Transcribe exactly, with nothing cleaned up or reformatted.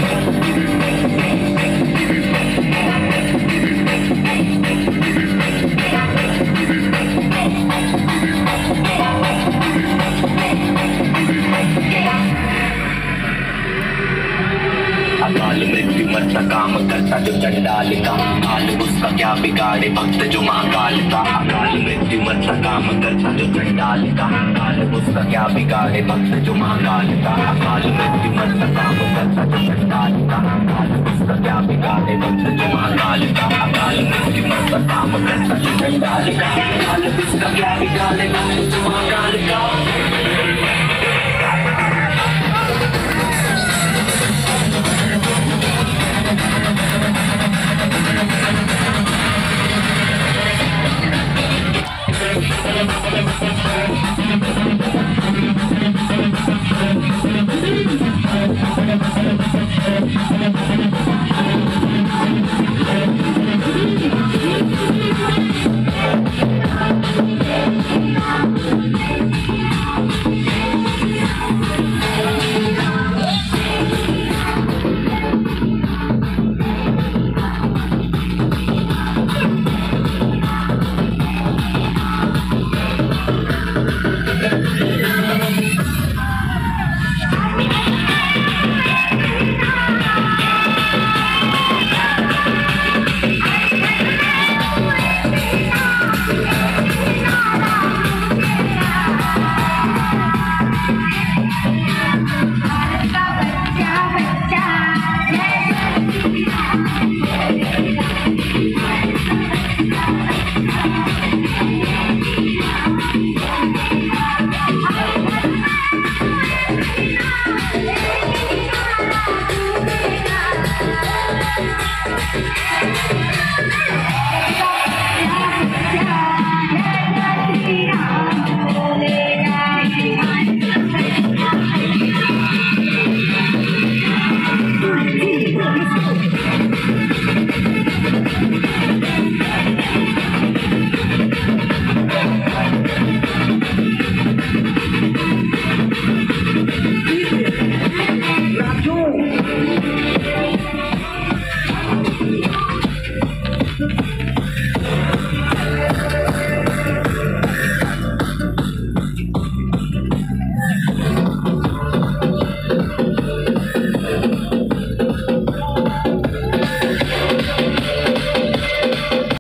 अकाल मृत्यु मत काम करता जो चंडाल का, काल उसका क्या बिगाड़े भक्त जो महाकाल का। अकाल मृत्यु मत काम करता जो चंडाल का, काल उसका क्या बिगाड़े भक्त जो महाकाल का। अकाल मृत्यु मत काम करता जो चंडाल का, काल उसका क्या बिगाड़े भक्त जो महाकाल का। अकाल मृत्यु मत काम करता जो चंडाल का, काल उसका क्या बिगाड़े भक्त जो महाकाल का।